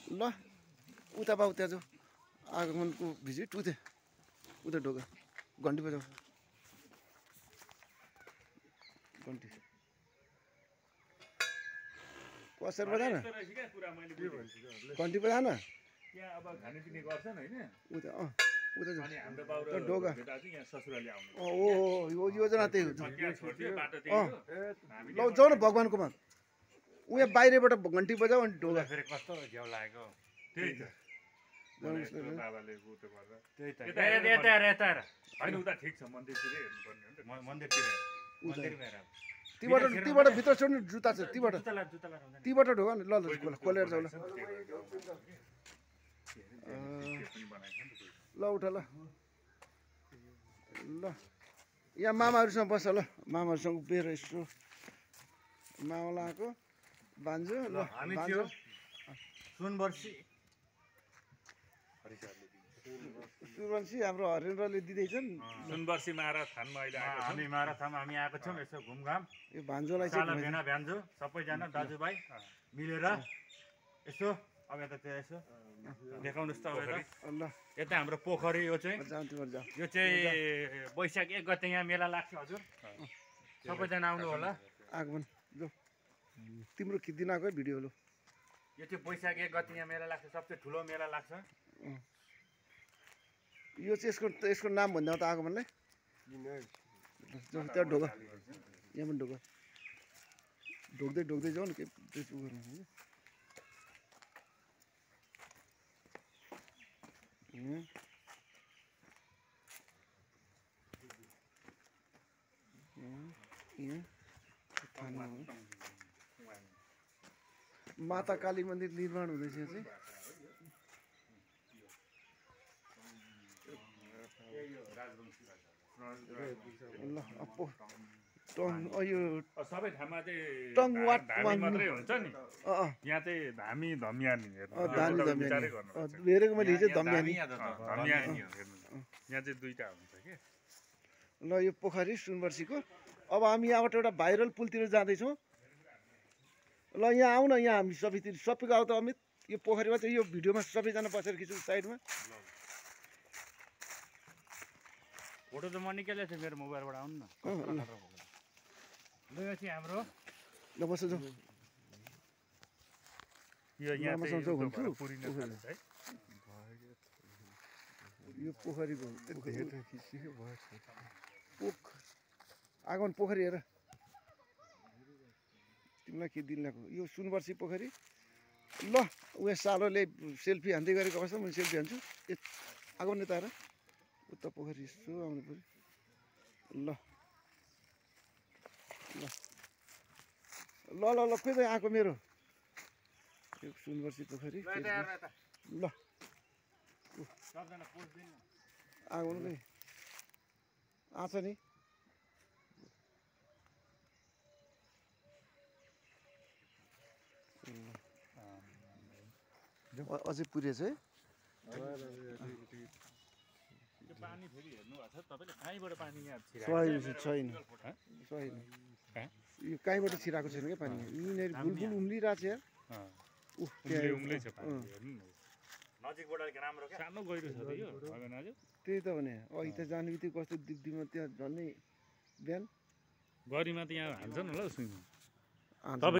ल उता बाउ त्यहाँ जाऊ आगमनको भिजिट उता उता ढोका घन्टी बजाऊ घन्टी कसरी बजान घन्टी बजान यहाँ अब खानेपिने गर्छन् हैन उता उता जाऊ अनि हाम्रो बाउ र ढोका बेटा चाहिँ यहाँ ससुराली आउनु ओ योजना त्यही हो त्यहाँ छोड्दियो बाटो त्यही हो हामी ल जाऊ न भगवान्कोमा उहाँ बाहिरबाट घन्टी बजाऊ अनि ढोका फेरि कस्तो झ्याउ लागेको त्यही त जानुहोस् न बाबाले उतो गर्दा त्यही त यता हैन उता ठिक छ मन्दिरतिरै हेर्नुपर्ने हो नि त मन्दिरतिर मन्दिर भएर तीबाट भित्र छोड्नु जुत्ता छ तीबाट जुत्ता तीबाट ढोका नि ल ल खोलेर जाऊ ल ल उठ ल ल यहाँ मामाहरूसँग बस्छ ल मामाहरूसँग उभिएर यसो मावला आएको बान्जो ल हामी थियो सुनवर्षी सुरवंशी हाम्रो हरेन्द्रले दिँदैछन् सुनवर्षी माराथनमा अहिले आएको हामी माराथनमा हामी आएको छौँ यसो घुमघाम यो भान्जोलाई सानो चाहिँ भेना भ्यान्जो सबैजना दाजुभाइ मिलेर यसो अब यता त्यो यसो देखाउनुहोस् त अब यता ल यता हाम्रो पोखरी यो चाहिँ जाऊ तिमीहरू जाऊ यो चाहिँ वैशाख 1 गते यहाँ मेला लाग्छ हजुर सबैजना आउनु होला आगमन जो तिम्रो खिच्दिन आएको है भिडियो लो यो चाहिँ वैशाख 1 गते यहाँ मेला लाग्छ सबसे ठुलो मेला लाग्छ यो चाहिँ यसको नाम भन्दा त आगमनलाई त्यहाँ ढोका यहाँ पनि ढोका ढोक्दै जाऊ न के त्यसो गर्नु माता काली मन्दिर निर्माण हुँदैछ चाहिँ ल यो सबै ठाउँमा चाहिँ टङवाट धामी मात्रै हुन्छ नि यहाँ चाहिँ धामी धमियानी धामी धमियानी हेरेको मैले हिजो धमियानी धमियानी यहाँ चाहिँ दुईटा हुन्छ के ल यो पोखरी सुनवर्षीको अब हामी यहाँबाट एउटा भाइरल पुलतिर जाँदैछौँ ल यहाँ आऊ न यहाँ हामी सबैतिर सबैको आऊ त अमित यो पोखरीमा चाहिँ यो भिडियोमा सबैजना बसेर खिच्नु साइडमा फोटो त म निकालेको थिएँ मेरो मोबाइलबाट आउनु न ल यो चाहिँ हाम्रो ल बस जाऊ यो यहाँ मामासँग जाऊ भन्छु है यो पोखरीको आगमन पोखरी हेर तिमीलाई के दिन लाग्यो यो सुनवर्षी पोखरी ल उयो सालोले सेल्फी हान्दै गरेको अवस्था मैले सेल्फी हान्छु आगमन यता हेर उता पोखरी यसो आउनु पऱ्यो ल ल ल ल खोइ त आएको मेरो यो सुनवर्षी पोखरी ल आउनु नि आछ नि अझै पुगेछ है पानी फेरि हेर्नु भएको छ तपाईँले कहीँबाट पानी यहाँ छैन यो कहीँबाट छिराएको छैन क्या पानी यिनीहरू बुलबुल उम्लिरहेको छ यार उम्लै छ पानी हेर्नु न नजिकबाट अलिक राम्रो क्या सानो गहिरो छ त यो भगन आज त्यही त भने अघि त जाने बित्तिकै कस्तो दिगदिगमा त्यहाँ झन्डै बिहान गरीमा त यहाँ हान्छ न ल सुइङ